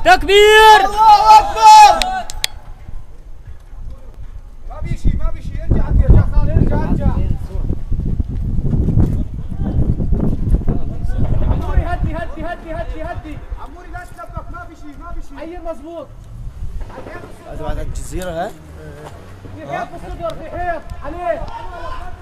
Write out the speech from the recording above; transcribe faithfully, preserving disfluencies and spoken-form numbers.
تكبير. الله اكبر. ما بيشي ما بيشي. ارجع ارجع خالد ارجع ارجع. عموري هدي هدي هدي هدي هدي. عموري لا تلبك. ما بيشي ما بيشي. عيل مظبوط. هذا بعد الجزيرة ها؟ في حيط بالصدر. في حيط عليه.